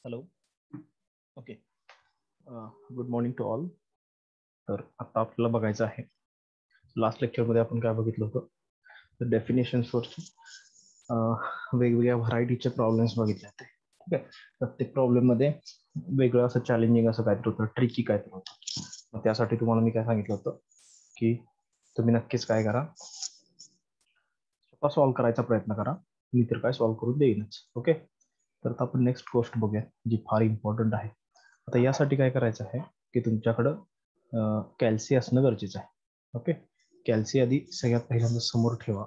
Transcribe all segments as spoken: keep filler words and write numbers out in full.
Hello. Okay. Good morning to all. तर आता आपल्याला बघायचं आहे, लास्ट लेक्चरमध्ये आपण काय बघितलं होतं, तर डेफिनेशन्सवर वेगवेगळ्या व्हरायटीचे प्रॉब्लेम्स बघितले होते. ठीक आहे. प्रत्येक प्रॉब्लेममध्ये वेगळं असं चॅलेंजिंग असं काहीतरी होतं, ट्रिकी काहीतरी होतं. मग त्यासाठी तुम्हाला मी काय सांगितलं होतं की तुम्ही नक्कीच काय करा, स्वतः सॉल्व्ह करायचा प्रयत्न करा. मी तर काय सॉल्व्ह करून देईनच. ओके. तर आता आपण नेक्स्ट गोष्ट बघूया जी फार इम्पॉर्टंट आहे. आता यासाठी काय करायचं आहे की तुमच्याकडं कॅल्सी असणं गरजेचं आहे. ओके. कॅल्सी आधी सगळ्यात पहिल्यांदा समोर ठेवा.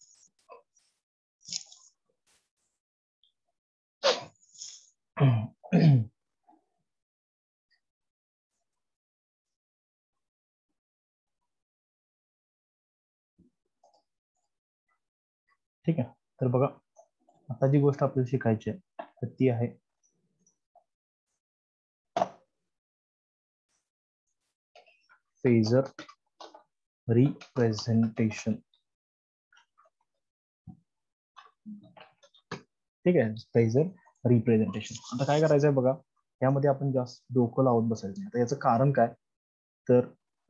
ठीक आहे. तर बघा, आता जी गोष्ट आपल्याला शिकायची आहे तर ती आहे फेजर रिप्रेझेंटेशन. ठीक आहे. Phasor representation. आता काय करायचं आहे बघा, यामध्ये आपण जास्त डोकं लावून बसायचं नाही. आता याचं कारण काय, तर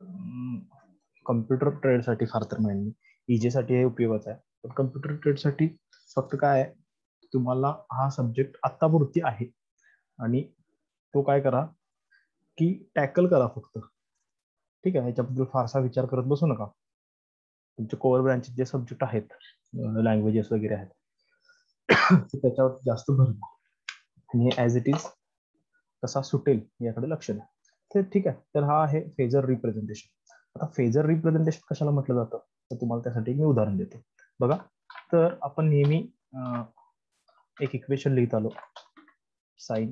कम्प्युटर ट्रेडसाठी फार तर नाही, इजेसाठी हे उपयोगाचं आहे. पण कम्प्युटर ट्रेडसाठी फक्त काय आहे, तुम्हाला हा सब्जेक्ट आत्तापुरती आहे आणि तो काय करा की टॅकल करा फक्त. ठीक आहे. याच्याबद्दल फारसा विचार करत बसू नका. तुमचे कोअर ब्रँचचे जे सब्जेक्ट आहेत, लँग्वेजेस वगैरे आहेत, त्याच्यावर जास्त भर द्या आणि ॲज इट इज कसा सुटेल याकडे लक्ष द्या. तर ठीक आहे. तर हा आहे फेजर रिप्रेझेंटेशन. आता फेजर रिप्रेझेंटेशन कशाला म्हटलं जातं, तर तुम्हाला त्यासाठी मी उदाहरण देतो. बघा, तर आपण नेहमी एक इक्वेशन लिहित आलो, साईन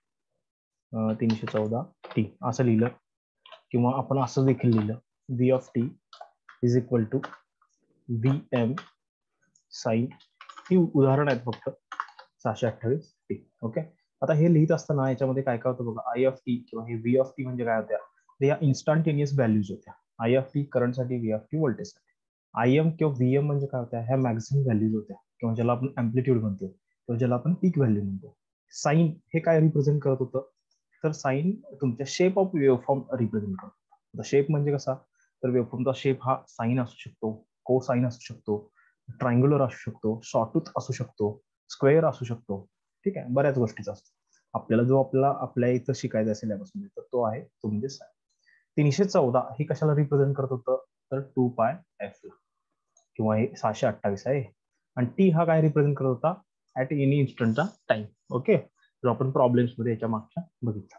तीनशे चौदा टी असं लिहिलं, किंवा आपण असं देखील लिहिलं, V of T is equal to V M sine. ही उदाहरण आहेत फक्त, सहाशे अठ्ठावीस टी. ओके. आता हे लिहित असताना याच्यामध्ये काय काय होतं बघा, आय ऑफ टी किंवा हे व्ही ऑफ टी म्हणजे काय होत्या, ते या इन्स्टंटेनियस व्हॅल्यूज होत्या. आय ऑफ टी करंटसाठी, व्ही ऑफ टी व्होल्टेजसाठी. आय एम किंवा व्ही एम म्हणजे काय होत्या, ह्या मॅक्झिमम व्हॅल्यूज होत्या, किंवा ज्याला आपण अँप्लिट्यूड म्हणतो किंवा ज्याला आपण पीक व्हॅल्यू म्हणतो. साईन हे काय रिप्रेझेंट करत होतं, तर साईन तुमच्या शेप ऑफ वेव्हफॉर्म रिप्रेझेंट करतो. आता शेप म्हणजे कसा, तर वेव्हफॉर्मचा शेप हा साईन असू शकतो, को साईन असू शकतो, ट्रायंग्युलर असू शकतो, शॉर्टूथ असू शकतो, स्क्वेअर असू शकतो. ठीक आहे. बऱ्याच गोष्टीचा असतो. आपल्याला जो आपला आपल्या इथं शिकायचा असेल यापासून, तर तो आहे तो म्हणजे साईन. तीनशे चौदा हे कशाला रिप्रेझेंट करत होतं, तर टू पाय एफ ला, किंवा हे सहाशे अठ्ठावीस आहे. आणि टी हा काय रिप्रेझेंट करत होता, ऍट एनी इन्स्टंटचा टाइम. ओके. जो आपण प्रॉब्लेम्स मध्ये याच्या मागच्या बघितला.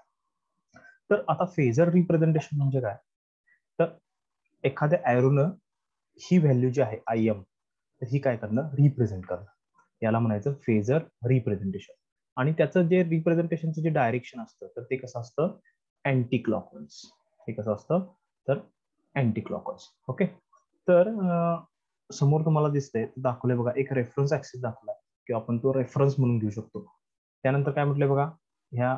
तर आता फेजर रिप्रेझेंटेशन म्हणजे काय, तर एखाद्या ॲरोनं ही व्हॅल्यू जी आहे आय एम, तर ही काय करणं, रिप्रेझेंट करणं, याला म्हणायचं फेजर रिप्रेझेंटेशन. आणि त्याचं जे रिप्रेझेंटेशनचं जे डायरेक्शन असतं, तर ते कसं असतं, अँटी क्लॉकवाईज. हे कसं असतं, तर अँटी क्लॉकवाईज. ओके. तर समोर तुम्हाला दिसतंय, दाखवलंय बघा, एक रेफरन्स ऍक्सिस दाखवलाय, किंवा आपण तो रेफरन्स म्हणून घेऊ शकतो. त्यानंतर काय म्हटलंय बघा, ह्या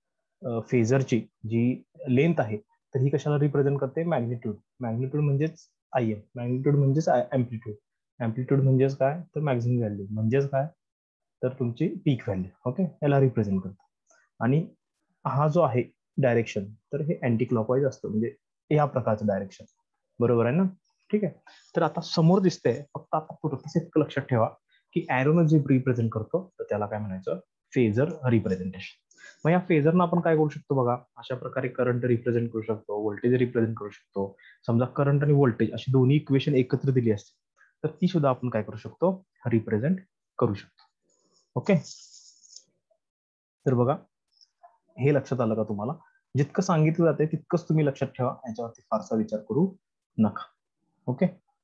फेजरची जी लेंथ आहे, तर ही कशाला रिप्रेझेंट करते, मॅग्निट्यूड. मॅग्निट्यूड म्हणजेच आय एम, मॅग्निट्यूड म्हणजेच अँप्लिट्यूड, अँप्लिट्यूड म्हणजेच काय, तर मॅक्झिमम व्हॅल्यू म्हणजेच काय, तर तुमची पीक व्हॅल्यू. ओके. याला रिप्रेझेंट करतो. आणि हा जो आहे डायरेक्शन, तर हे अँटी क्लॉकवाईज असतं, म्हणजे या प्रकारचं डायरेक्शन. बरोबर आहे ना. ठीक आहे. तर आता समोर दिसतंय, फक्त आता पुरतच इतकं लक्षात ठेवा की ॲरोनं जे रिप्रेझेंट करतो, तर त्याला काय म्हणायचं, फेजर रिप्रेझेंटेशन. मग या फेजरनं आपण काय करू शकतो बघा, अशा प्रकारे करंट रिप्रेझेंट करू शकतो, व्होल्टेज रिप्रेझेंट करू शकतो. समजा करंट आणि व्होल्टेज अशी दोन्ही इक्वेशन एकत्र दिली असते, तर ती सुद्धा आपण काय करू शकतो, रिप्रेझेंट करू शकतो. ओके. तर बघा, हे लक्षात आलं का तुम्हाला, जितकं सांगितलं जाते तितकंच तुम्ही लक्षात ठेवा, याच्यावरती फारसा विचार करू नका. ओके.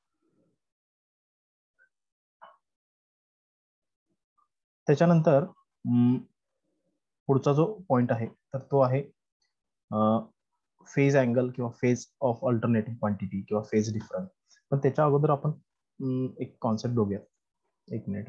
त्याच्यानंतर पुढचा जो पॉइंट आहे, तर तो आहे फेज अँगल किंवा फेज ऑफ अल्टरनेटिव्ह क्वांटिटी किंवा फेज डिफरन्स. पण त्याच्या अगोदर आपण एक कॉन्सेप्ट बघूया. एक मिनिट.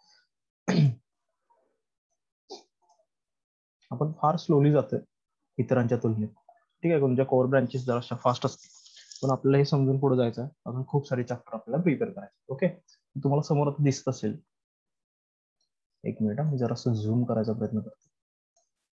आपण फार स्लोली जातोय इतरांच्या तुलनेत. ठीक आहे. तुमच्या कोअर ब्रँचेस जरा फास्ट असते, पण आपल्याला हे समजून पुढे जायचं आहे. अजून खूप सारे चॅप्टर आपल्याला प्रिपेअर करायचे. ओके. तुम्हाला समोर आता दिसत असेल, एक मिनिट मी जरा झूम करायचा प्रयत्न करतो.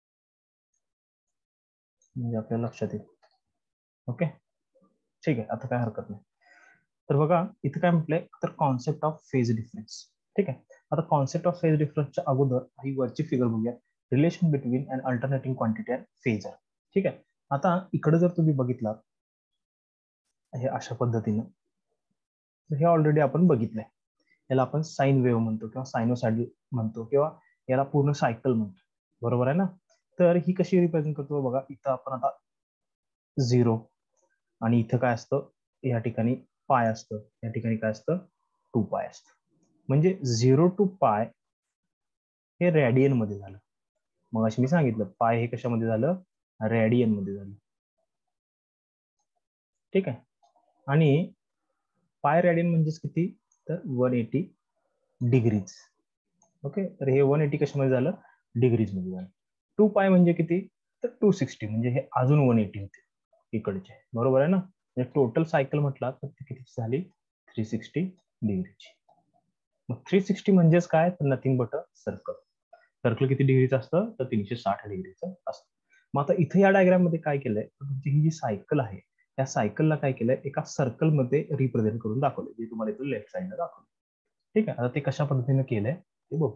म्हणजे आपल्याला लक्षात येईल. ओके, ठीक आहे, आता काय हरकत नाही. तर बघा इथे काय म्हटलंय, तर कॉन्सेप्ट ऑफ फेज डिफरन्स. ठीक आहे, आता कॉन्सेप्ट ऑफ फेज डिफरन्सच्या अगोदर ही वरची फिगर बघूया, relation between and alternating quantity and phasor. ठीक आहे, आता इकडे जर तुम्ही बघितलात हे अशा पद्धतीनं, तर हे ऑलरेडी आपण बघितलंय. याला आपण साइन वेव्ह म्हणतो किंवा सायनोसाइडल म्हणतो किंवा याला पूर्ण सायकल म्हणतो, बरोबर आहे ना. तर ही कशी रिप्रेझेंट करतो बघा, इथं आपण आता झिरो आणि इथं काय असतं, या ठिकाणी पाय असतं, या ठिकाणी काय असतं, टू पाय असतं. म्हणजे झिरो टू पाय हे रॅडियन मध्ये झालं. मग अशी मी सांगितलं पाय हे कशामध्ये झालं, रॅडियन मध्ये झालं. ठीक आहे, आणि पाय रॅडियन म्हणजेच किती, तर वन एटी डिग्रीज. ओके, तर हे वन एटी कशामध्ये झालं, डिग्रीज मध्ये झालं. टू पाय म्हणजे किती, तर टू सिक्स्टी, म्हणजे हे अजून वन एटी होते इकडचे, बरोबर आहे ना. म्हणजे टोटल सायकल म्हटला तर ती किती झाली, थ्री सिक्स्टी डिग्रीची. मग थ्री सिक्स्टी म्हणजेच काय, तर nothing but a circle. Circle किती डिग्रीचं असतं, तर तीनशे साठ डिग्रीचं असतं. मग आता इथे या डायग्राम मध्ये काय केलंय, तुमची ही जी सायकल आहे त्या सायकलला काय केलंय, एका सर्कल मध्ये रिप्रेझेंट करून दाखवले, जे तुम्हाला इथे लेफ्ट साइडला दाखवलं. ठीक आहे, आता ते कशा पद्धतीने केलंय ते बघू.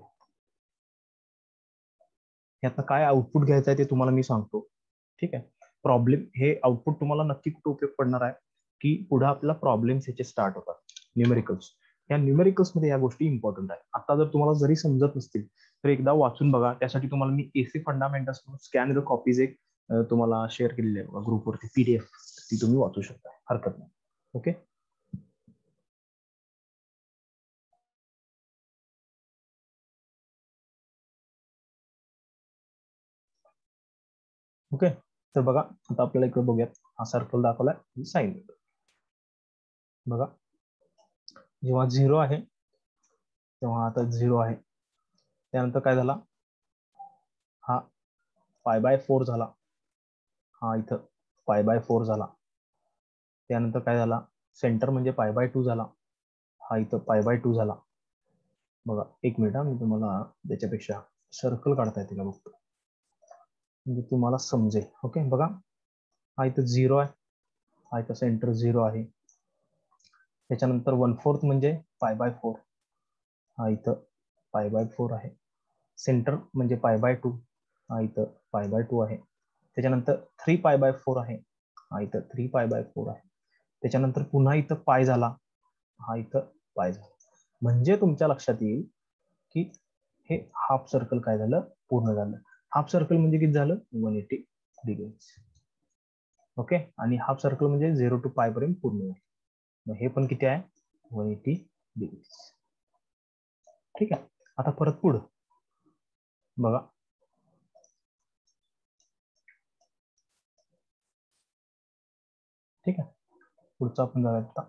यातनं काय आउटपुट घ्यायचं आहे ते तुम्हाला मी सांगतो. ठीक आहे, प्रॉब्लेम हे आउटपुट तुम्हाला नक्की कुठे उपयोग पडणार आहे, की पुढे आपल्याला प्रॉब्लेम्स ह्याचे स्टार्ट होतात, न्यूमेरिकल्स. या न्यूमेरिकल्स मध्ये या गोष्टी इम्पॉर्टंट आहे. आता जर तुम्हाला जरी समजत नसतील तर एकदा वाचून बघा. त्यासाठी तुम्हाला मी AC fundamentals scan the copies एक तुम्हाला शेअर केलेली आहे ग्रुपवरती पीडीएफ, ती तुम्ही वाचू शकता, हरकत नाही. Okay, okay. तर बघा आता आपल्याला इकडे बघूयात, हा सर्कल दाखवलाय साइन. बघा जेव्हा झिरो आहे तेव्हा आता झिरो आहे, त्यानंतर काय झाला, हा पाय बाय फोर झाला, हा इथं पाय बाय फोर झाला, त्यानंतर काय झाला, सेंटर म्हणजे पाय बाय टू झाला, हा इथं पाय बाय टू झाला. बघा एक मिनिट, मी तुम्हाला त्याच्यापेक्षा सर्कल काढता येते का बघतो, म्हणजे तुम्हाला समजेल. ओके, बघा हा इथं झिरो आहे, हा इथं सेंटर झिरो आहे, त्याच्यानंतर वन फोर्थ म्हणजे पाय बाय फोर, हा इथं पाय बाय फोर आहे, सेंटर म्हणजे पाय बाय टू, हा इथं पाय बाय टू आहे, त्याच्यानंतर थ्री पाय बाय फोर आहे, हा इथं थ्री पाय बाय फोर आहे, त्याच्यानंतर पुन्हा इथं पाय झाला, हा इथं पाय झाला. म्हणजे तुमच्या लक्षात येईल की हे हाफ सर्कल काय झालं, पूर्ण झालं. हाफ सर्कल म्हणजे किती झालं, वन एटी डिग्री. ओके, आणि हाफ सर्कल म्हणजे झिरो टू पाय पर्यंत पूर्ण झालं. मग हे पण किती आहे, वन एटी डिग्री. ठीक आहे, आता परत पुढं बघा, ठीक आहे, पुढचं आपण जाऊयात आता.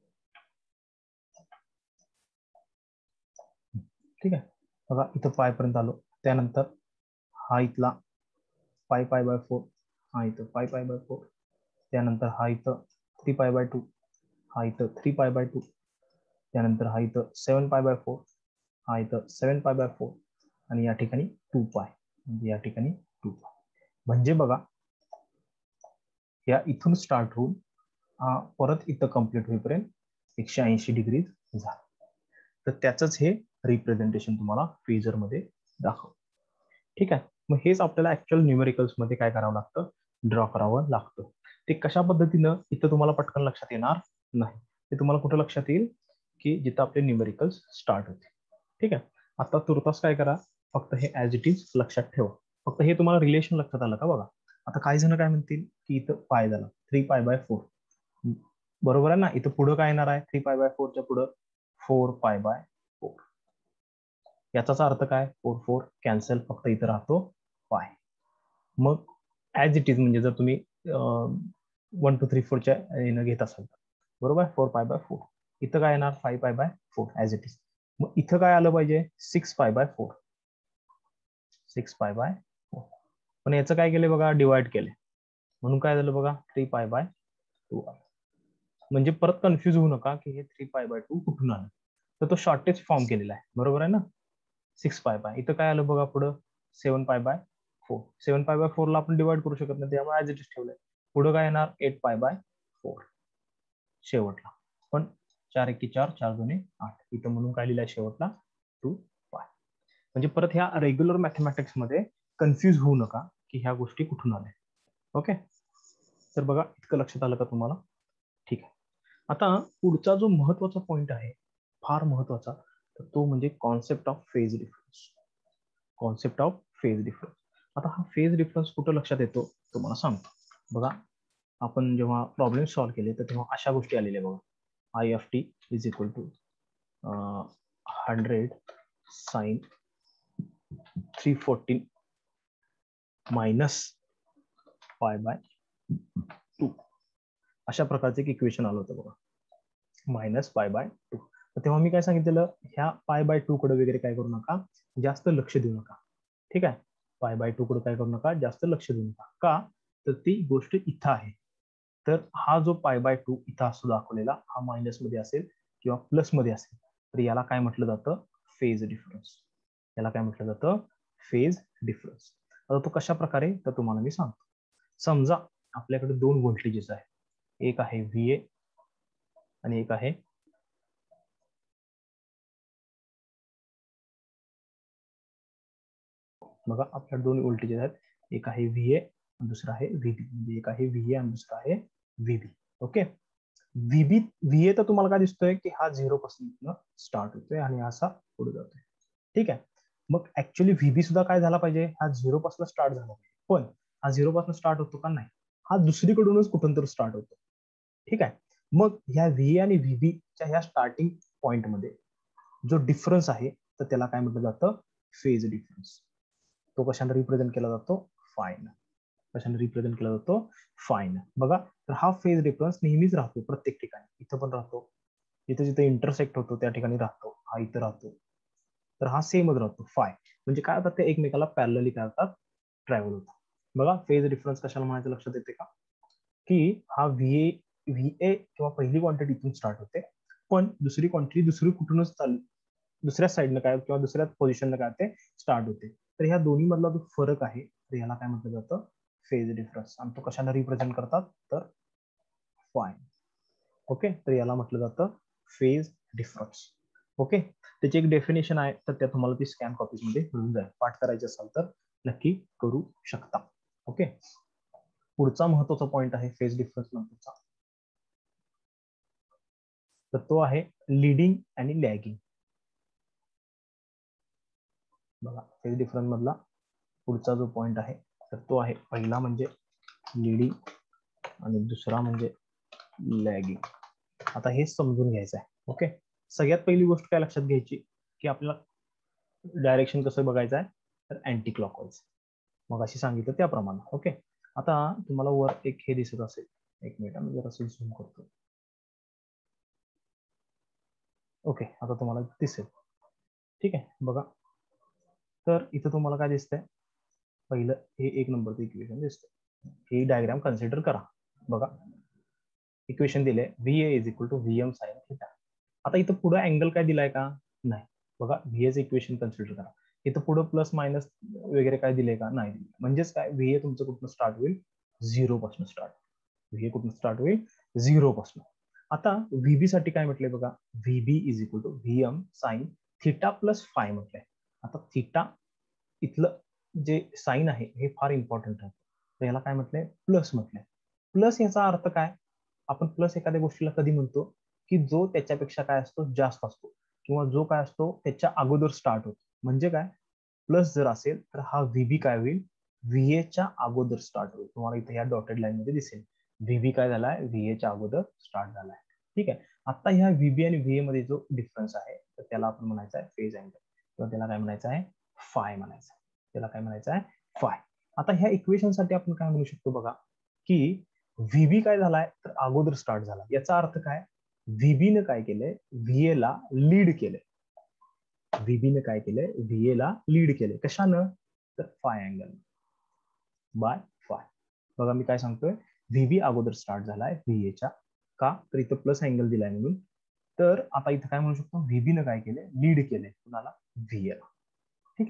ठीक आहे, बघा इथं पाय पर्यंत आलो, त्यानंतर हा इथला पाय पाय बाय फोर, हा इथं पाय पाय बाय फोर, त्यानंतर हा इथं थ्री पाय बाय टू, हा इथं थ्री पाय बाय टू, त्यानंतर हा इथं सेवन पाय बाय फोर, हा इथं सेवन पाय बाय फोर, आणि या ठिकाणी टू पाय, म्हणजे या ठिकाणी टू पाय. म्हणजे बघा या इथून स्टार्ट होऊन हा परत इथं कम्प्लीट होईपर्यंत एकशे ऐंशी डिग्री झाला. तर त्याच हे रिप्रेझेंटेशन तुम्हाला फेजर मध्ये दाखव. ठीक आहे, मग हेच आपल्याला ऍक्च्युअल न्यूमेरिकल्स मध्ये काय करावं लागतं, ड्रॉ करावं लागतं. ते कशा पद्धतीनं इथं तुम्हाला पटकन लक्षात येणार नाही, ते तुम्हाला कुठं लक्षात येईल, की जिथं आपले न्यूमेरिकल्स स्टार्ट होते. ठीक आहे, आता तुर्तास काय करा, फक्त हे ऍज इट इज लक्षात ठेवा. फक्त हे तुम्हाला रिलेशन लक्षात आलं का बघा. आता काही जण काय म्हणतील की इथं पाय झाला, थ्री पाय बाय फोर, बरोबर आहे ना. इथं पुढं काय येणार आहे, थ्री पाय बाय फोरच्या पुढं फोर पाय बाय फोर. याचाच अर्थ काय, फोर फोर कॅन्सल, फक्त इथं राहतो पाय. मग ऍज इट इज म्हणजे जर तुम्ही वन टू थ्री फोरच्या येणं घेत असाल बरोबर, फोर पाय बाय फोर, इथं काय येणार, five pi by four as it is. मग इथं काय आलं पाहिजे, six pi by four, six pi by four. पण याचं काय केलं बघा, डिवाइड केले, म्हणून काय झालं बघा, थ्री पाय बाय टू. म्हणजे परत कन्फ्युज होऊ नका की हे थ्री पाय बाय टू कुठून आलं, तर तो शॉर्टेज फॉर्म केलेला आहे, बरोबर आहे ना. सिक्स पाय बाय, इथं काय आलं बघा पुढं, seven pi by four. Seven pi by फोरला आपण डिवाइड करू शकत नाही, त्यामुळे ऍज इट इज ठेवलंय. पुढे काय येणार एट पाय बाय फोर शेवटला. पण चार एकी चार, चार दोन्ही आठ, इथं म्हणून काय लिहिलंय शेवटला टू पाय. म्हणजे परत ह्या रेग्युलर मॅथमॅटिक्स मध्ये कन्फ्युज होऊ नका की ह्या गोष्टी कुठून आल्या. ओके, तर बघा इतकं लक्षात आलं का तुम्हाला? ठीक आहे. आता पुढचा जो महत्वाचा पॉइंट आहे, फार महत्वाचा, तर तो म्हणजे concept of phase difference. Concept of phase difference. आता हा फेज डिफरन्स कुठं लक्षात येतो तुम्हाला सांगतो. बघा आपण जेव्हा प्रॉब्लेम सॉल्व्ह केले तर तेव्हा अशा गोष्टी आलेल्या बघा. I F T is equal to hundred sine three fourteen minus pi by two, अशा प्रकारचे एक इक्वेशन आलं होतं बघा, मायनस पाय बाय टू. तेव्हा मी काय सांगितलेलं, ह्या पाय बाय टू कडे वगैरे काय करू नका, जास्त लक्ष देऊ नका. ठीक आहे, पाय बाय टू कडे काय करू नका, जास्त लक्ष देऊ नका. का तर ती गोष्ट इथं आहे. तर हा जो पाय बाय टू इथं असतो दाखवलेला, हा मायनस मध्ये असेल किंवा प्लस मध्ये असेल, तर याला काय म्हटलं जातं, फेज डिफरन्स. याला काय म्हटलं जातं, फेज डिफरन्स. आता तो कशा प्रकारे, तर तुम्हाला मी सांगतो. समजा आपल्याकडे दोन व्होल्टेजेस आहेत, एक आहे व्ही ए आणि एक आहे बघा आपल्याकडे दोन व्होल्टेजेस आहेत, एक आहे व्ही ए आणि दुसरा आहे व्हीबी. म्हणजे एक आहे व्ही ए आणि दुसरा आहे व्हीबी. ओके, व्हीबी व्हीए तर तुम्हाला काय दिसतोय की हा झिरो पासून स्टार्ट होतोय आणि असा पुढे जातोय. ठीक आहे, मग ऍक्च्युअली व्हीबी सुद्धा काय झाला पाहिजे, हा झिरो पासून स्टार्ट झाला पाहिजे. पण हा झिरो पासून स्टार्ट होतो का, नाही, हा दुसरीकडूनच कुठून तर स्टार्ट होतो. ठीक आहे, मग ह्या व्ही आणि व्हीबीच्या ह्या स्टार्टिंग पॉइंट मध्ये जो डिफरन्स आहे, तर त्याला काय म्हटलं जातं, फेज डिफरन्स. तो कशाने रिप्रेझेंट केला जातो, फायन. कशाने रिप्रेझेंट केला जातो, फायन. बघा, तर हा फेज डिफरन्स नेहमीच राहतो प्रत्येक ठिकाणी. इथं पण राहतो, इथं जिथे इंटरसेक्ट होतो त्या ठिकाणी राहतो, हा इथं राहतो, तर हा सेमच राहतो फाय. म्हणजे काय होतात, ते एकमेकाला पॅरलली काय होतात, ट्रॅव्हल होतात. बघा फेज डिफरन्स कशाला म्हणायचं लक्षात येते का, की हा व्हीए व्हीए किंवा पहिली क्वांटिटी इथून स्टार्ट होते, पण दुसरी क्वांटिटी दुसरी कुठूनच चालू, दुसऱ्या साईडनं काय किंवा दुसऱ्या पोझिशननं काय ते स्टार्ट होते. तर ह्या दोन्ही मधला जो फरक आहे, तर याला काय म्हटलं जातं, फेज डिफरन्स. आणि तो कशाला रिप्रेझेंट करतात, तर फाय. ओके, तर याला म्हटलं जातं फेज डिफरन्स. ओके, त्याची एक डेफिनेशन आहे, तर त्या तुम्हाला ती स्कॅन कॉपीज मध्ये मिळून जाईल. पाठ करायचे असाल तर नक्की करू शकता. ओके, पुढचा महत्वाचा पॉइंट आहे फेज डिफरन्स नंतरचा, तर तो आहे लीडिंग आणि लॅगिंग. बघा फेज डिफरन्स मधला पुढचा जो पॉइंट आहे, तर तो आहे पहिला म्हणजे लीडिंग आणि दुसरा म्हणजे लॅगिंग. आता हे समजून घ्यायचं आहे. ओके, सगळ्यात पहिली गोष्ट काय लक्षात घ्यायची, की आपल्याला डायरेक्शन कसं बघायचं आहे, तर अँटी क्लॉकवाईज, मग अशी सांगितलं त्याप्रमाणे. ओके, आता तुम्हाला वर एक हे दिसत असेल, एक मिनिट मी जरा झूम करतो. ओके, आता तुम्हाला दिसेल. ठीक आहे, बघा, तर इथं तुम्हाला काय दिसतंय, पहिलं हे एक नंबरचं इक्वेशन दिसतंय. ही डायग्राम कन्सिडर करा. बघा इक्वेशन दिले, V A is equal to V M sine theta. आता इथं पुढे अँगल काय दिलाय का, नाही. बघा व्हीएचं इक्वेशन कन्सिडर करा, इथं पुढे प्लस मायनस वगैरे काय दिलंय का, नाही. म्हणजेच काय, व्हीए तुमचं कुठून स्टार्ट होईल, झिरो पासून स्टार्ट. व्हीए कुठून स्टार्ट होईल, झिरो पासून. आता व्हीबी साठी काय म्हटलंय बघा, VB is equal to VM sine theta plus phi म्हटलंय. आता थिटा इथलं जे साइन आहे हे फार इम्पॉर्टंट आहे, तर याला काय म्हटलंय, प्लस म्हटलंय. प्लस याचा अर्थ काय, आपण प्लस एखाद्या गोष्टीला कधी म्हणतो, की जो त्याच्यापेक्षा काय असतो, जास्त असतो, किंवा जो काय असतो त्याच्या अगोदर स्टार्ट होतो. म्हणजे काय, प्लस जर असेल तर हा व्हीबी काय होईल, व्हीएच्या अगोदर स्टार्ट होईल. तुम्हाला इथे या डॉटेड लाईन मध्ये दिसेल, व्हीबी काय झालाय, व्हीएच्या अगोदर स्टार्ट झालाय. ठीक आहे, आता ह्या व्हीबी आणि व्हीए मध्ये जो डिफरन्स आहे, तर त्याला आपण म्हणायचं आहे फेज अँगल, किंवा त्याला काय म्हणायचं आहे, फाय म्हणायचं. त्याला काय म्हणायचं आहे, फाय. आता ह्या इक्वेशन साठी आपण काय म्हणू शकतो बघा, की व्हीबी काय झालाय, तर अगोदर स्टार्ट झाला. याचा अर्थ काय, व्हीबीने काय केलंय, व्हीए ला लीड केलंय. व्हीबीने काय केलंय, व्हीए ला लीड केलंय. कशानं, तर फाय अँगल बाय फाय. बघा मी काय सांगतोय, व्हीबी अगोदर स्टार्ट झालाय व्हीएच्या, का तर इथं प्लस अँगल दिलाय म्हणून. तर आता इथं काय म्हणू शकतो, व्हीबीने काय केलंय, लीड केलंय कुणाला, व्हीएला. ठीक आहे,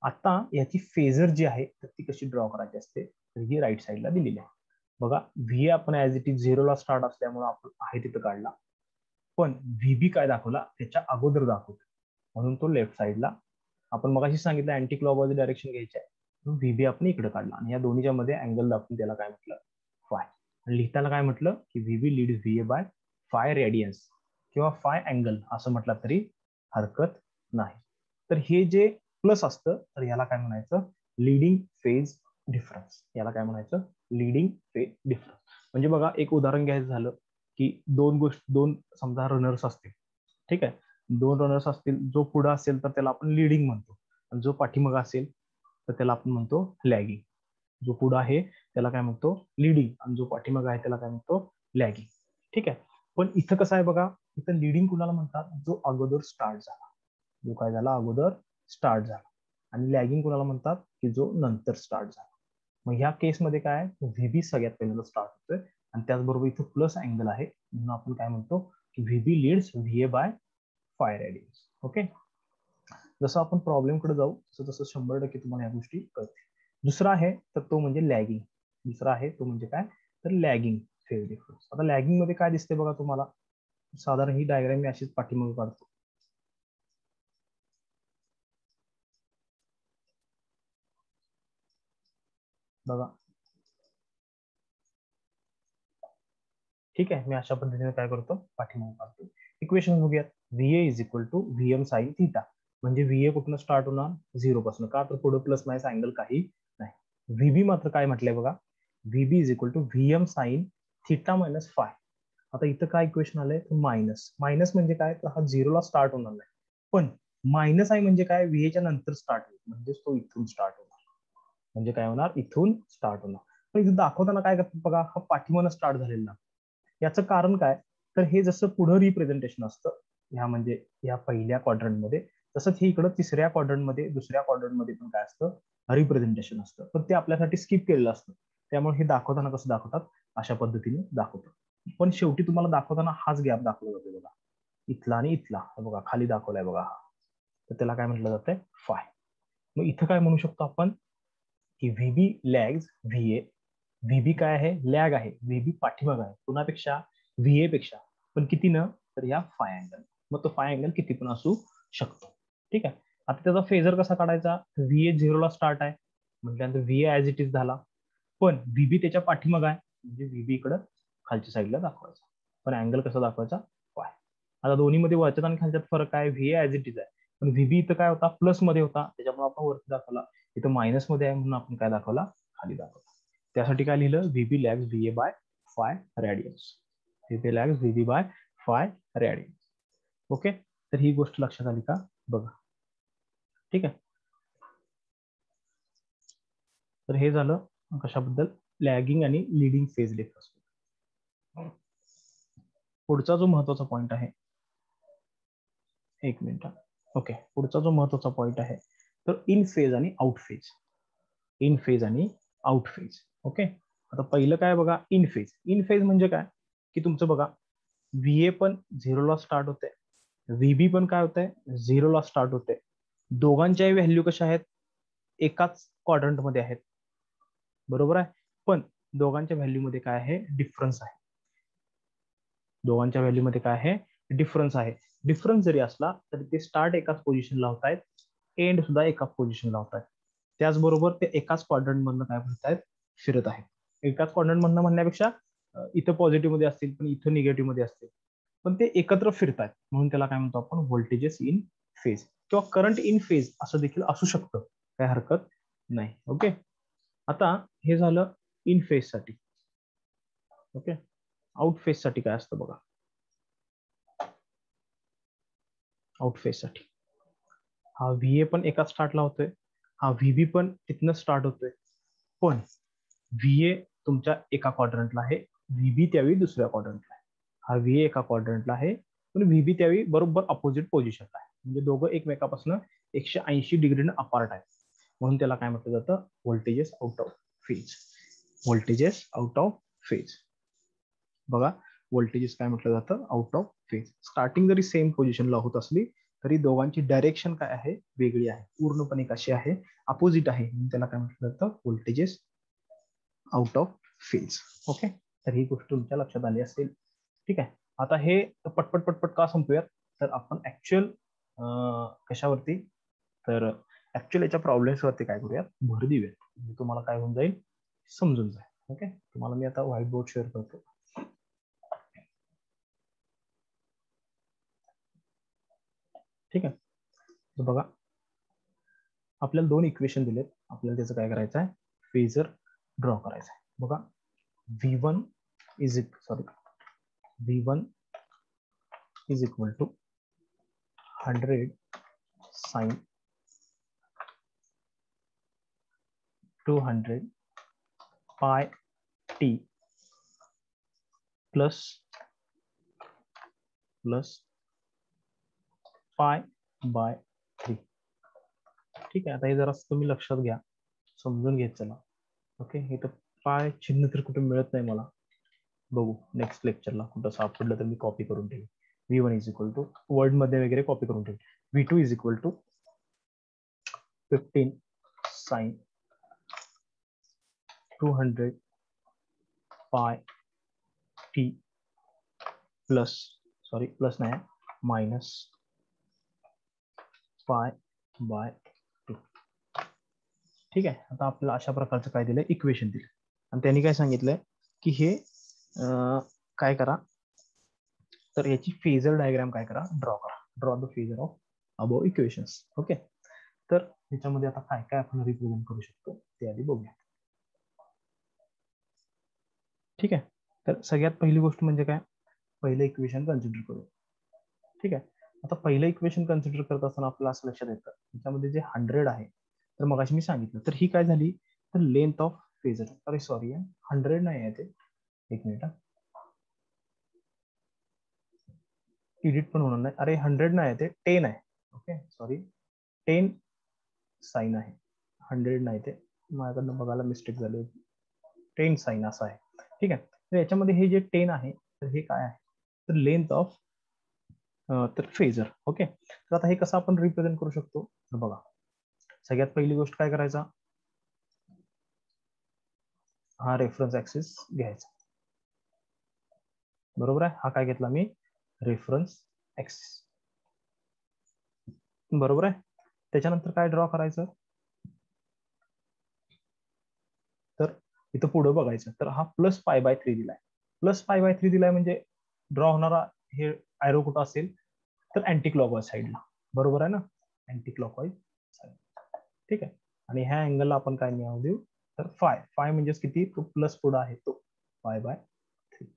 आता याची फेजर जी आहे तर ती कशी ड्रॉ करायची असते, तर ही राईट साईडला दिलेली आहे बघा. व्ही आपण ऍज इट इज झिरोला स्टार्ट असल्यामुळे आपण आहे तिथं काढला, पण व्हीबी काय दाखवला त्याच्या अगोदर दाखवतो म्हणून तो लेफ्ट साईडला. आपण मगाशी सांगितलं अँटी क्लॉकवाईज डायरेक्शन घ्यायची आहे, व्हीबी आपण इकडे काढला आणि या दोन्हीच्या मध्ये अँगल दाखवून त्याला काय म्हटलं, फाय. लिहिताना काय म्हटलं की VB leads VA by phi radians किंवा फाय अँगल असं म्हटलं तरी हरकत नाही. तर हे जे प्लस असतं तर याला काय म्हणायचं, लीडिंग फेज डिफरन्स. याला काय म्हणायचं, लीडिंग फेज डिफरन्स. म्हणजे बघा एक उदाहरण घ्यायचं झालं की दोन गोष्ट दोन समजा रनर्स असतील, ठीक आहे, दोन रनर्स असतील, जो पुढे असेल तर त्याला आपण लीडिंग म्हणतो आणि जो पाठीमागा असेल तर त्याला आपण म्हणतो लॅगिंग. जो पुढे आहे त्याला काय म्हणतो लीडिंग आणि जो पाठीमागा आहे त्याला काय म्हणतो लॅगिंग. ठीक आहे, पण इथं कसं आहे बघा, इथं लीडिंग कुणाला म्हणतात, जो अगोदर स्टार्ट झाला, जो काय झाला अगोदर स्टार्ट झाला, आणि लॅगिंग कुणाला म्हणतात की जो नंतर स्टार्ट झाला. मग ह्या केसमध्ये काय व्हीबी सगळ्यात पहिल्यांदा स्टार्ट होतोय आणि त्याचबरोबर इथं प्लस अँगल आहे म्हणून आपण काय म्हणतो की VB leads VA by phi radians. Okay, जसं आपण प्रॉब्लेम कडे जाऊ तसं तसं शंभर टक्के तुम्हाला या गोष्टी कळतील. दुसरा आहे तर तो म्हणजे लॅगिंग. दुसरा आहे तो म्हणजे काय, तर लॅगिंग फेज डिफरन्स. आता लॅगिंग मध्ये काय दिसते बघा तुम्हाला, साधारण ही डायग्राम मी अशीच पाठीमागे काढतो बघा. ठीक आहे, मी अशा पद्धतीने काय करतो पाठीमागे काढतो. इक्वेशन बघूयात. VA is equal to VM sine theta. म्हणजे व्हीए कुठून स्टार्ट होणार, झिरो पासून, का तर पुढे प्लस मायनस अँगल काही नाही. व्हीबी मात्र काय म्हटलंय बघा, VB is equal to VM sine theta minus phi. आता इथं काय इक्वेशन आलंय, मायनस. मायनस म्हणजे काय, तर हा झिरोला स्टार्ट होणार नाही, पण मायनस आहे म्हणजे काय, व्हीएच्या नंतर स्टार्ट होईल, म्हणजे तो इथून स्टार्ट होणार. म्हणजे काय होणार, इथून स्टार्ट होणार. पण इथं दाखवताना काय करतात बघा, हा पाठीमागं स्टार्ट झालेला. याचं कारण काय, तर हे जसं पुढं रिप्रेझेंटेशन असतं ह्या म्हणजे या पहिल्या क्वाड्रंटमध्ये, तसंच हे इकडं तिसऱ्या क्वाड्रंटमध्ये दुसऱ्या क्वाड्रंटमध्ये पण काय असतं, रिप्रेझेंटेशन असतं, पण ते आपल्यासाठी स्किप केलेलं असतं. त्यामुळे हे दाखवताना कसं दाखवतात, अशा पद्धतीने दाखवतात. पण शेवटी तुम्हाला दाखवताना हाच गॅप दाखवला जातो बघा, इथला आणि इथला. बघा खाली दाखवलाय बघा हा, तर त्याला काय म्हटलं जातंय, फाय. मग इथं काय म्हणू शकतो आपण की व्हीबी लॅग्स व्हीए. व्हीबी काय आहे, लॅग आहे. व्हीबी पाठीमाग आहे कुणापेक्षा, व्हीए पेक्षा, पण किती न, तर या फाय अँगल. मग तो फाय अँगल किती पण असू शकतो. ठीक आहे, आता त्याचा फेजर कसा काढायचा, व्हीए झिरोला स्टार्ट आहे म्हटल्यानंतर व्हीए ऍज इट इज झाला, पण व्हीबी त्याच्या पाठीमाग आहे म्हणजे व्हीबी इकडं खालच्या साईडला दाखवायचा, पण अँगल कसा दाखवायचा, फाय. आता दोन्ही मध्ये वरच्यात आणि खालच्यात फरक आहे, व्हीए ऍज इट इज आहे, पण व्हीबी इथं काय होता, प्लस मध्ये होता, त्याच्यामुळे आपण वरती दाखवला. इथं मायनस मध्ये आहे म्हणून आपण काय दाखवला, खाली दाखवला. त्यासाठी काय लिहिलं, VB lags VA by phi radians. VB lags VB by phi radians. Okay, तर ही गोष्ट लक्षात आली का बघा. ठीक आहे, तर हे झालं कशाबद्दल, लॅगिंग आणि लिडिंग फेज डिफरन्स. पुढचा जो महत्वाचा पॉइंट आहे, एक मिनिट. ओके, पुढचा जो महत्वाचा पॉइंट आहे तर इन फेज आणि आउट फेज. इन फेज आणि आउट फेज. ओके, आता पहिलं काय बघा, इन फेज. इन फेज म्हणजे काय की तुमचं बघा, व्हीए पण झिरोला स्टार्ट होते, व्हीबी पण काय होतंय, झिरोला स्टार्ट होते. दोघांच्याही व्हॅल्यू कशा आहेत, एकाच क्वाड्रंट मध्ये आहेत, बरोबर आहे, पण दोघांच्या व्हॅल्यू मध्ये काय आहे, डिफरन्स आहे. दोघांच्या व्हॅल्यू मध्ये काय आहे, डिफरन्स आहे. डिफरन्स जरी असला तरी ते स्टार्ट एकाच पोझिशनला होत आहेत, एंड सुद्धा एकाच पोझिशनला होत आहेत. त्याचबरोबर ते एकाच क्वाड्रंट मधनं काय म्हणत आहेत, फिरत आहेत. एकाच क्वाड्रंट मधनं म्हणण्यापेक्षा इथं पॉझिटिव्ह मध्ये असतील पण इथं निगेटिव्ह मध्ये असतील, पण ते एकत्र फिरतात म्हणून त्याला काय म्हणतो आपण, व्होल्टेजेस इन फेज किंवा करंट इन फेज असं देखील असू शकतं, काय हरकत नाही. ओके, आता हे झालं इन फेज साठी. ओके, आउट फेज साठी काय असतं बघा. आउट फेज साठी हा व्हीए पण एका स्टार्टला होतोय, हा व्हीबी पण तिथनं स्टार्ट होतोय, पण व्हीए तुमच्या एका क्वाड्रंटला आहे, व्हीबी त्यावेळी दुसऱ्या क्वाड्रंटला आहे. हा व्हीए एका क्वाड्रंटला आहे पण व्हीबी त्यावेळी बरोबर अपोजिट पोझिशनला आहे, म्हणजे दोघं एकमेकापासून एकशे ऐंशी डिग्रीनं अपार्ट आहे, म्हणून त्याला काय म्हटलं जातं, voltages out of phase. Voltages out of phase बघा, व्होल्टेजेस काय म्हटलं जातं, आउट ऑफ फेज. स्टार्टिंग जरी सेम पोझिशनला होत असली तरी दोघांची डायरेक्शन काय आहे, वेगळी आहे, पूर्णपणे कशी आहे, अपोजिट आहे. त्याला काय म्हटलं जातं, voltages out of phase. Okay, तर ही गोष्ट तुमच्या लक्षात आली असेल. ठीक आहे, आता हे पटपट पटपट का संपूयात, तर आपण ऍक्च्युअल कशावरती, तर ऍक्च्युअल याच्या प्रॉब्लेम्स वरती काय करूयात, भर देऊयात. म्हणजे तुम्हाला काय होऊन जाईल, समजून जाईल. ओके, तुम्हाला मी आता व्हाईट बोर्ड शेअर करतो. ठीक आहे, तर बघा आपल्याला दोन इक्वेशन दिलेत, आपल्याला त्याचं काय करायचं आहे, फेजर ड्रॉ करायचं आहे. बघा व्ही वन इज इक sorry V one is equal to hundred sine two hundred pi T plus plus pi by three. ठीक आहे, आता हे जरा तुम्ही लक्षात घ्या, समजून घेत चला. ओके, हे तर पाय चिन्ह तर कुठे मिळत नाही मला, बघू नेक्स्ट लेक्चरला कुठं सापडलं तर मी कॉपी करून ठेवेन. V one is equal to word मध्ये वगैरे कॉपी करून ठेवेन. V two is equal to fifteen sine two hundred pi T plus sorry plus नाही मायनस पाय बाय टू. ठीक आहे, आता आपल्याला अशा प्रकारचं काय दिलंय, इक्वेशन दिलं, आणि त्यांनी काय सांगितलंय की हे काय करा, तर याची फेजर डायग्राम काय करा, ड्रॉ करा. Draw the phasor of above equations. Okay, तर ह्याच्यामध्ये आता काय काय आपण रिप्रेझेंट करू शकतो ते आधी बघूया. ठीक आहे, तर सगळ्यात पहिली गोष्ट म्हणजे काय, पहिलं इक्वेशन कन्सिडर करू. ठीक आहे, आता पहिलं इक्वेशन कन्सिडर करत असताना आपल्याला असं लक्षात येतं, त्याच्यामध्ये जे हंड्रेड आहे, तर मग मी सांगितलं, तर ही काय झाली, तर लेंथ ऑफ फेजर. अरे सॉरी हंड्रेड नाही आहे ते, एक मिनिट, एडिट पण होणार नाही. अरे हंड्रेड नाही आहे ते, टेन आहे. ओके सॉरी, टेन साइन आहे, हंड्रेड नाही ते, माझ्याकडनं बघायला मिस्टेक झाली होती, टेन साइन असं आहे. ठीक आहे, तर याच्यामध्ये हे जे टेन आहे, तर हे काय आहे, तर लेंथ ऑफ तर फेजर. ओके, तर आता हे कसं आपण रिप्रेझेंट करू शकतो, तर बघा सगळ्यात पहिली गोष्ट काय करायचा, हा रेफरन्स ऍक्सिस घ्यायचा. बरोबर आहे, हा काय घेतला मी, रेफरन्स ऍक्सिस. बरोबर आहे, त्याच्यानंतर काय ड्रॉ करायचं, तर इथं पुढे बघायचं, तर हा प्लस पाय बाय थ्री दिलाय. प्लस पाय बाय थ्री दिलाय म्हणजे ड्रॉ होणारा हे ऍरो कुठं असेल, तर अँटी क्लॉकवाईज साईडला. बरोबर आहे ना, अँटी क्लॉकवाईज साईड. ठीक आहे, आणि ह्या अँगलला आपण काय नाव देऊ, तर फाय. फाय म्हणजेच किती, तो प्लस पुढे आहे तो pi by three,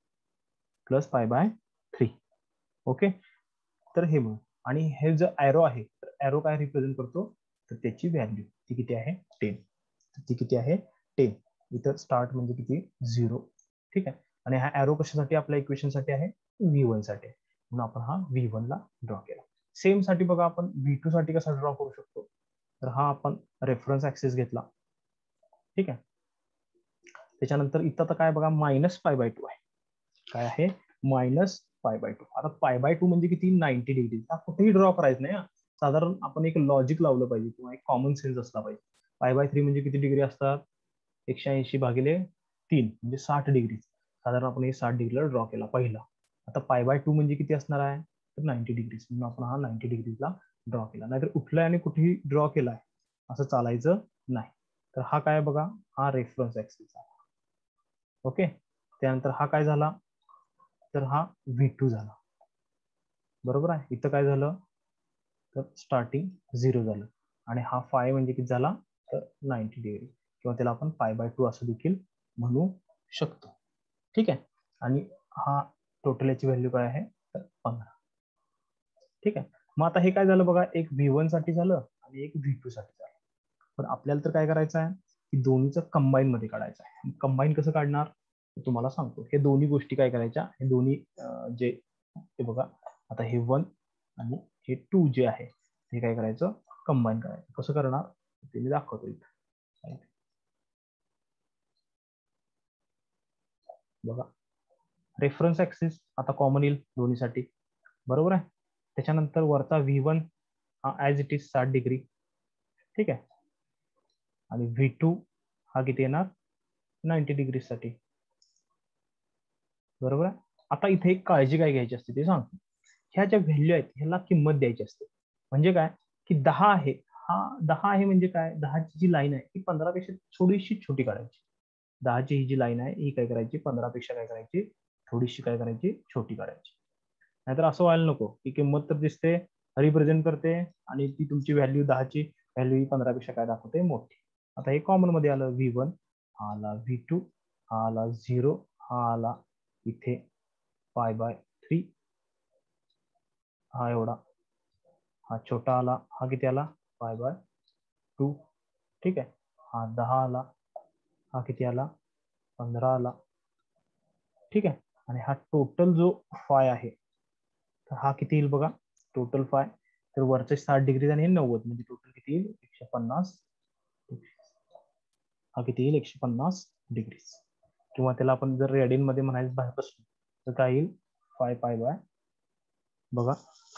plus pi by three. Okay, तर हे म्हणून, आणि हे जो ऍरो आहे, तर ऍरो काय रिप्रेझेंट करतो, तर त्याची व्हॅल्यू ती किती आहे, टेन. ती किती आहे, टेन. इथं स्टार्ट म्हणजे किती, झिरो. ठीक आहे, आणि हा ऍरो कशासाठी, आपल्या इक्वेशन साठी आहे, व्ही वन साठी, म्हणून आपण हा व्ही वन ला ड्रॉ केला. सेम साठी बघा आपण व्ही टू साठी कसा ड्रॉ करू शकतो, तर हा आपण रेफरन्स ऍक्सिस घेतला. ठीक आहे, त्याच्यानंतर इथं तर काय बघा, मायनस पाय बाय टू आहे, काय आहे, मायनस पाय बाय टू. आता पाय बाय टू म्हणजे किती, नाईन्टी डिग्री. हा कुठेही ड्रॉ करायचं नाही, साधारण आपण एक लॉजिक लावलं पाहिजे किंवा एक कॉमन सेन्स असला पाहिजे. पाय बाय थ्री म्हणजे किती डिग्री असतात, एकशे ऐंशी भागिले तीन म्हणजे साठ डिग्री. साधारण आपण हे साठ डिग्रीला ड्रॉ केला पहिला. आता पाय बाय टू म्हणजे किती असणार आहे, तर नाईन्टी डिग्रीज, म्हणून आपण हा नाईन्टी डिग्रीला ड्रॉ केला. नाहीतर उठलाय आणि कुठेही ड्रॉ केलाय असं चालायचं नाही. तर हा काय बघा, हा रेफरन्स ऍक्सिस आहे. ओके, त्यानंतर हा काय झाला, तर हा व्ही टू झाला. बरोबर आहे, इथं काय झालं, तर स्टार्टिंग झिरो झालं, आणि हा फाय म्हणजे किती झाला, तर नाईन्टी डिग्री, किंवा त्याला आपण पाय बाय टू असं देखील म्हणू शकतो. ठीक आहे, आणि हा टोटल याची व्हॅल्यू काय आहे, तर पंधरा. ठीक आहे, मग आता हे काय झालं बघा, एक व्ही वन साठी झालं आणि एक व्ही टू साठी झालं. पण आपल्याला तर काय करायचं आहे, की दोन्हीचं कंबाईन मध्ये काढायचं आहे. कंबाईन कसं काढणार, तुम्हाला सांगतो. हे दोन्ही गोष्टी काय करायच्या, हे दोन्ही जे हे बघा, आता हे वन आणि हे टू जे आहे ते काय करायचं, कंबाईन करायचं. कसं करणार ते मी दाखवतो इथं. बघा रेफरन्स ऍक्सिस आता कॉमन येईल दोन्हीसाठी. बरोबर आहे, त्याच्यानंतर वरचा व्ही वन हा ऍज इट इज साठ डिग्री, ठीक आहे, आणि व्ही टू हा किती येणार नाईन्टी डिग्री साठी, बरोबर आहे. आता इथे एक काळजी काय घ्यायची असते ते सांगतो. ह्या ज्या व्हॅल्यू आहेत ह्याला किंमत द्यायची असते. म्हणजे काय की दहा आहे, हा दहा आहे म्हणजे काय, दहाची जी लाईन आहे ही पंधरा पेक्षा थोडीशी छोटी काढायची. दहाची ही जी लाईन आहे ही काय करायची, पंधरा पेक्षा काय करायची, थोडीशी काय करायची, छोटी काढायची. नाहीतर असं व्हायला नको की किंमत तर दिसते, रिप्रेझेंट करते, आणि ती तुमची व्हॅल्यू दहाची व्हॅल्यू ही पंधरा पेक्षा काय दाखवते, मोठी. आता हे कॉमन मध्ये आलं, व्ही वन हा आला, व्ही टू हा आला, झिरो हा आला इथे, पाय बाय थ्री हा एवढा, हा छोटा आला, हा किती आला, पाय बाय टू, ठीक आहे. हा दहा आला, हा किती आला, पंधरा आला, ठीक आहे. आणि हा टोटल जो फाय आहे तर हा किती येईल बघा, टोटल फाय तर वरचे साठ डिग्री आणि हे नव्वद, म्हणजे टोटल किती येईल, एकशे पन्नास, हा किती येईल, एकशे पन्नास डिग्री. किंवा त्याला आपण जर रेडियन मध्ये म्हणायचं बाहेर बसलो तर काय येईल, फाय पाय बाय बघा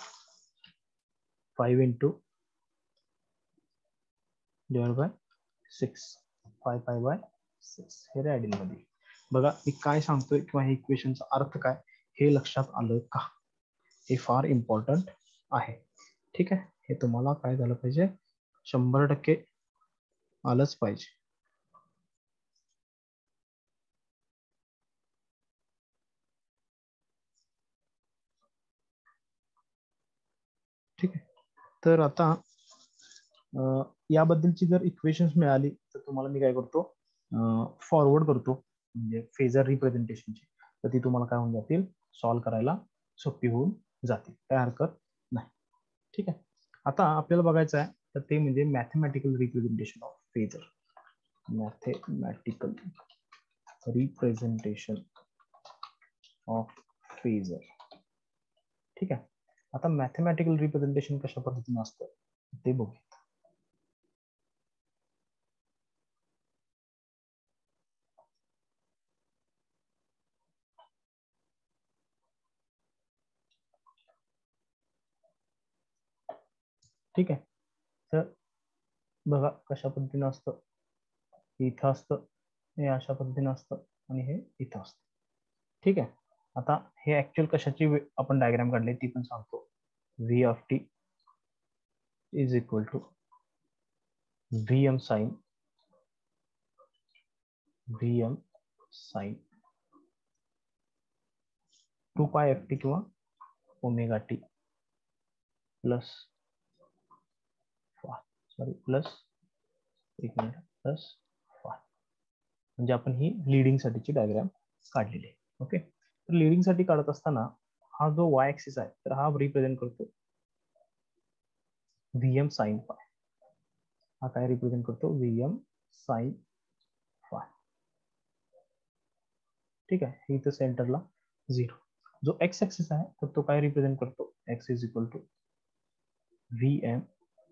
five into divide by six, phi pi by six, हे रेडियन मध्ये. बघा मी काय सांगतोय किंवा हे इक्वेशनचा अर्थ काय हे लक्षात आलं का, हे फार इम्पॉर्टंट आहे, ठीक आहे. हे तुम्हाला काय झालं पाहिजे, शंभर टक्के आलंच पाहिजे. ठीक आहे. तर आता याबद्दलची जर इक्वेशन्स मिळाली तर तुम्हाला मी काय करतो, फॉरवर्ड करतो, म्हणजे फेजर रिप्रेझेंटेशनची, तर ती तुम्हाला काय होऊन जातील, सॉल्व्ह करायला सोपी होऊन जातील, काय हरकत नाही, ठीक आहे. आता आपल्याला बघायचं आहे तर ते म्हणजे mathematical representation of phasor, mathematical representation of phasor, ठीक आहे. आता मॅथमॅटिकल रिप्रेझेंटेशन कशा पद्धतीने असतं ते बघू. ठीक आहे. तर बघा कशा पद्धतीने असतं, इथं असतं, हे अशा पद्धतीने असतं, आणि हे इथं असतं, ठीक आहे. आता हे ऍक्च्युअल कशाची आपण डायग्राम काढली ती पण सांगतो. V of T is equal to V M sine V M sine two pi F T किंवा omega T plus sorry plus एक मिनिट प्लस फाय, म्हणजे आपण ही लिडिंग साठीची डायग्राम काढलेली आहे. ओके. तर लिडिंग साठी काढत असताना हा जो वाय ऍक्सिस आहे तर हा रिप्रेझेंट करतो व्हीएम साइन फाय, हा काय रिप्रेझेंट करतो, व्हीएम साइन फाय, ठीक आहे. इथं सेंटरला झिरो. जो एक्स ऍक्सिस आहे तर तो काय रिप्रेझेंट करतो, X is equal to VM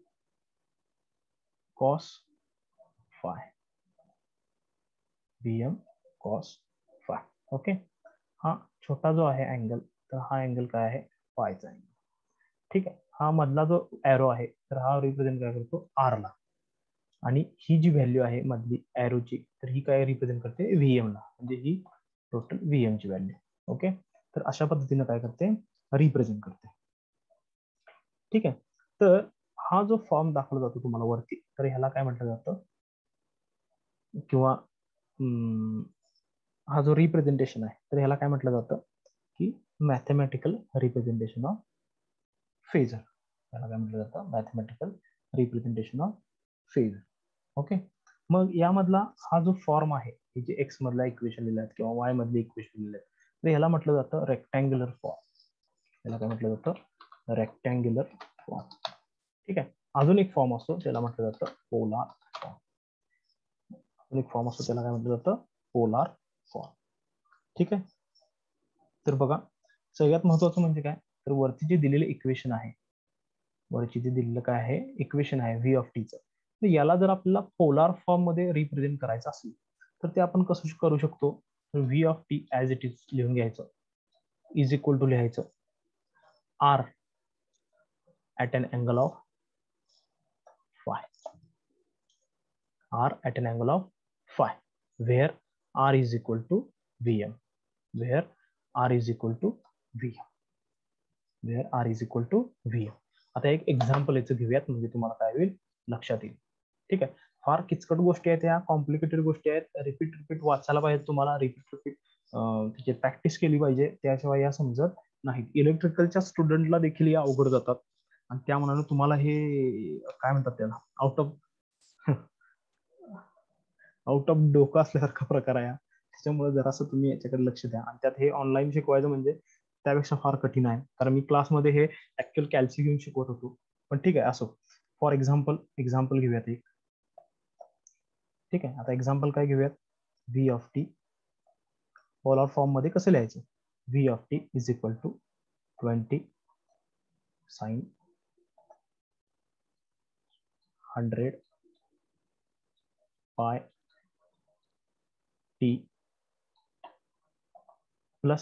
cos phi, VM cos phi, okay. हा छोटा जो आहे अँगल तर हा अँगल काय आहे, फायचा अँगल, ठीक आहे. हा मधला जो एरो आहे तर हा रिप्रेझेंट काय करतो, आर ला, आणि ही जी व्हॅल्यू आहे मधली एरोची तर ही काय रिप्रेझेंट करते, व्हीएम ला, म्हणजे ही टोटल व्हीएम ची व्हॅल्यू, ओके. तर अशा पद्धतीने काय करते, रिप्रेझेंट करते, ठीक आहे. तर हा जो फॉर्म दाखवला जातो तुम्हाला वरती तर ह्याला काय म्हटलं जातं, किंवा हा जो रिप्रेझेंटेशन आहे तर ह्याला काय म्हटलं जातं की मॅथमॅटिकल रिप्रेझेंटेशन ऑफ फेजर, याला काय म्हटलं जातं, mathematical representation of phasor, okay. मग यामधला हा जो फॉर्म आहे, हे जे एक्स मधला इक्वेशन लिहिलं आहे किंवा वाय मधले इक्वेशन लिहिलं आहे तर ह्याला म्हटलं जातं रेक्टँग्युलर फॉर्म, याला काय म्हटलं जातं, रेक्टँग्युलर फॉर्म, ठीक आहे. अजून एक फॉर्म असतो त्याला म्हटलं जातं पोलार फॉर्म, अजून एक फॉर्म असतो त्याला काय म्हटलं जातं, पोलार फॉर्म, ठीक आहे. तर बघा सगळ्यात महत्वाचं म्हणजे काय, तर वरती जे दिलेले इक्वेशन आहे, वरची जे दिलेलं काय आहे इक्वेशन आहे व्ही ऑफ टीचं, तर याला जर आपल्याला पोलार फॉर्म मध्ये रिप्रेझेंट करायचं असेल तर ते आपण कसं करू शकतो, तर V of T as it is लिहून घ्यायचं, इज इक्वल टू लिहायचं R at an angle of phi. R at an angle of phi, where R is equal to Vm, where R is equal to Vm, where R is equal to Vm. आता एक example याचं घेऊयात म्हणजे तुम्हाला काय होईल लक्षात येईल. ठीक आहे, फार किचकट गोष्टी आहेत, या कॉम्प्लिकेटेड गोष्टी आहेत, रिपीट रिपीट वाचायला पाहिजे तुम्हाला, रिपीट रिपीट त्याची प्रॅक्टिस केली पाहिजे, त्याशिवाय या समजत नाहीत. इलेक्ट्रिकलच्या स्टुडंटला देखील या अवघड जातात आणि त्या मनाने तुम्हाला हे काय म्हणतात त्याला आउट ऑफ आउट ऑफ डोकं असल्यासारखा प्रकार आहे. त्याच्यामुळे जरासं तुम्ही याच्याकडे लक्ष द्या. आणि त्यात हे ऑनलाईन शिकवायचं म्हणजे त्यापेक्षा फार कठीण आहे, कारण मी क्लासमध्ये हे ऍक्च्युअल कॅल्सी घेऊन शिकवत होतो. पण ठीक आहे, असो. फॉर एक्झाम्पल एक्झाम्पल घेऊयात एक. ठीक आहे, आता एक्झाम्पल काय घेऊयात, V of T polar form मध्ये कसं लिहायचं. V of T is equal to twenty sine hundred pi T plus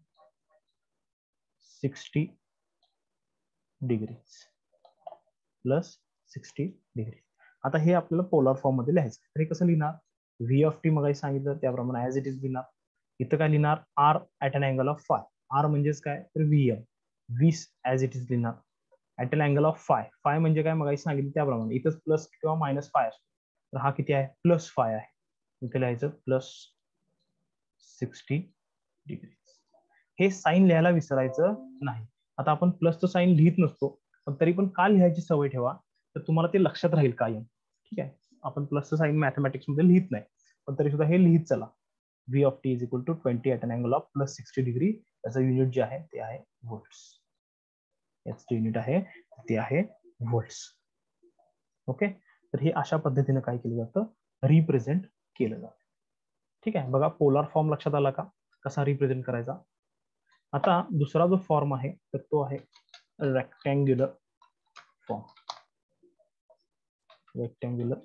sixty degrees plus sixty degree. आता हे आपल्याला पोलर फॉर्म मध्ये लिहायचं. तर हे कसं लिहिणार, व्ही ऑफ टी मग सांगितलं त्याप्रमाणे ऍज इट इज लिहिणार. इथं काय लिहिणार, R at an angle of phi. आर म्हणजेच काय तर व्हीएम, वीस ऍज इट इज लिहिणार at an angle of phi. Phi म्हणजे काय मग सांगितलं त्याप्रमाणे, इथंच प्लस किंवा मायनस फाय असतो, तर हा किती आहे प्लस फाय आहे. इथे लिहायचं प्लस सिक्स्टी डिग्री. हे साईन लिहायला विसरायचं नाही. आता आपण प्लसचं साईन लिहित नसतो, पण तरी पण का लिहायची सवय ठेवा, तर तुम्हाला ते लक्षात राहील कायम. ठीक आहे, आपण प्लसचं साईन मॅथमॅटिक्स मध्ये लिहित नाही, पण तरी सुद्धा हे लिहित चला. V of T is equal to twenty at an angle of plus sixty degree. त्याचं युनिट जे आहे ते आहे व्होल्ट्स. याचं युनिट आहे ते आहे व्होल्ट्स. ओके, तर हे अशा पद्धतीने काय केलं जातं, रिप्रेझेंट केलं जातं. ठीक आहे, बघा पोलार फॉर्म लक्षात आला का, कसा रिप्रेझेंट करायचा. आता दुसरा जो फॉर्म आहे तर तो आहे rectangular form. Rectangular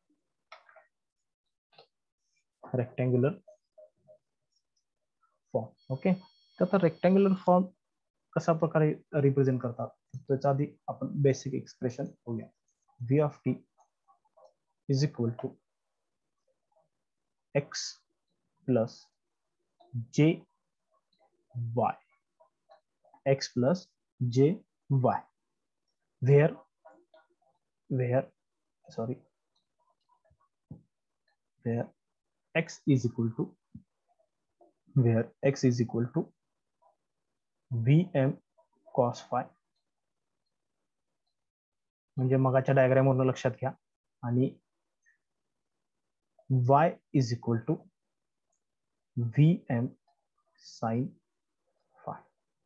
rectangular form. Okay, तर आता रेक्टँग्युलर फॉर्म कशा प्रकारे रिप्रेझेंट करतात, त्याच्या आधी आपण बेसिक एक्सप्रेशन बघूया. V of T is equal to X plus J Y, X plus J Y, where where sorry where x is equal to where x is equal to vm cos phi. म्हणजे मगाच्या diagram वरून लक्षात घ्या. आणि y is equal to vm sin phi,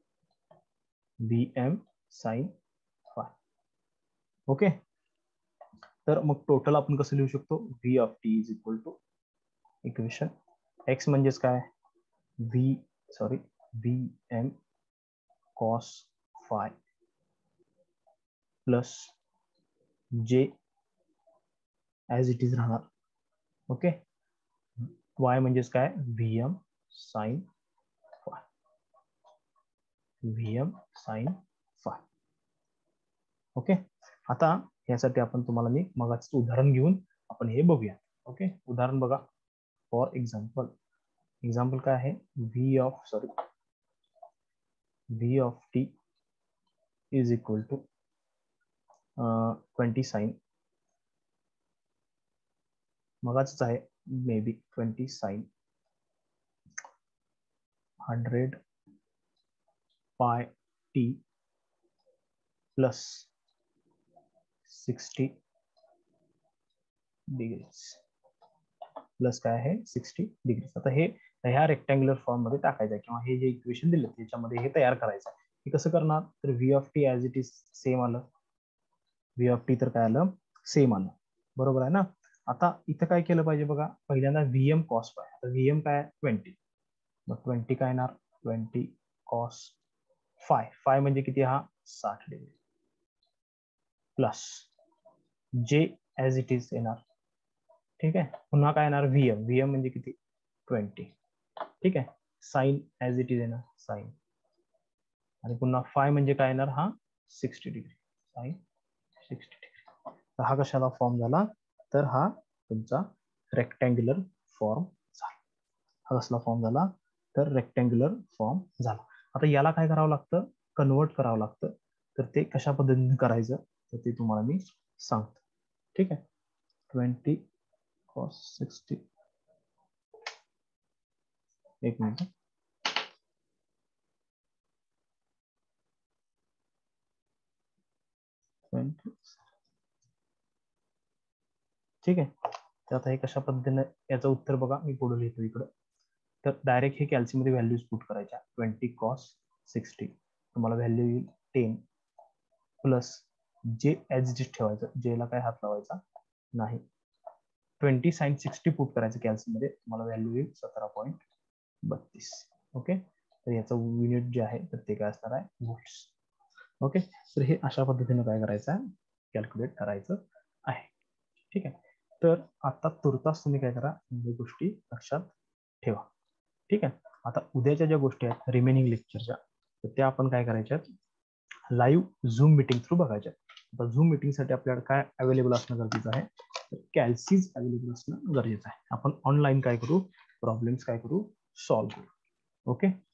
vm sin phi. Okay, तर मग total आपण कसं लिहू शकतो, v of t is equal to equation x म्हणजेच काय v sorry vm cos phi plus j as it is राहणार. ओके, y म्हणजेच काय vm sin phi, vm sin phi. Okay, आता यासाठी आपण तुम्हाला मी मगाच उदाहरण घेऊन आपण हे बघूया. ओके, उदाहरण बघा. फॉर एक्झाम्पल एक्झाम्पल काय आहे, v of sorry v of t is equal to twenty sine, मगाच आहे may be twenty sine hundred pi T plus sixty degrees plus काय आहे सिक्स्टी डिग्रीज. आता हे ह्या रेक्टँग्युलर फॉर्म मध्ये टाकायचं आहे, किंवा हे जे इक्वेशन दिलं त्याच्यामध्ये हे तयार करायचं आहे. हे कसं करणार, तर V of T as it is same आलं, व्ही ऑफ टी तर काय आलं सेम आलं, बरोबर आहे ना. आता इथं काय केलं पाहिजे बघा, पहिल्यांदा व्हीएम कॉस पाय. आता व्हीएम काय ट्वेंटी, मग ट्वेंटी काय येणार ट्वेंटी कॉस फाय, फाय म्हणजे किती हा साठ degree plus J as it is येणार. ठीक आहे, पुन्हा काय येणार व्हीएम, व्हीएम म्हणजे किती ट्वेंटी. ठीक आहे, साइन ऍज इट इज येणार साइन, आणि पुन्हा फाय म्हणजे काय येणार हा sixty degree. Sine sixty degree. तर हा कशाला फॉर्म झाला, तर हा तुमचा रेक्टँग्युलर फॉर्म झाला. हा कसला फॉर्म झाला, तर रेक्टँग्युलर फॉर्म झाला. आता याला काय करावं लागतं, कन्वर्ट करावं लागतं. तर ते कशा पद्धतीने करायचं तर ते तुम्हाला मी सांगतो. ठीक आहे. ट्वेंटी कॉस सिक्स्टी, एक मिनिट. ठीक आहे. तर आता हे कशा पद्धतीने याचं उत्तर बघा, मी पुढे लिहितो इकडं. तर डायरेक्ट हे कॅल्सी मध्ये व्हॅल्यूज पुट करायच्या. ट्वेंटी कॉस सिक्स्टी तुम्हाला व्हॅल्यू येईल ten plus J as it is ठेवायचं, जेला काय हात लावायचा नाही. ट्वेंटी साईन सिक्स्टी पुट करायचं कॅल्सी मध्ये, तुम्हाला व्हॅल्यू येईल सतरा पॉईंट बत्तीस. ओके. तर याचं युनिट जे आहे तर ते काय असणार आहे, व्होल्ट्स. ओके. तर हे अशा पद्धतीने काय करायचं आहे, कॅल्क्युलेट करायचं आहे. ठीक आहे. तर आता तुर्तास तुम्ही काय करा, या गोष्टी लक्षात ठेवा. ठीक आहे. आता उद्याच्या ज्या गोष्टी आहेत रिमेनिंग लेक्चरच्या, तर त्या आपण काय करायच्या, लाईव्ह झूम मिटिंग थ्रू बघायच्या. आता झूम मिटिंग साठी आपल्याला काय अवेलेबल असणं गरजेचं आहे, तर कॅल्सीज अवेलेबल असणं गरजेचं आहे. आपण ऑनलाईन काय करू, प्रॉब्लेम्स काय करू, सॉल्व्ह करू. ओके.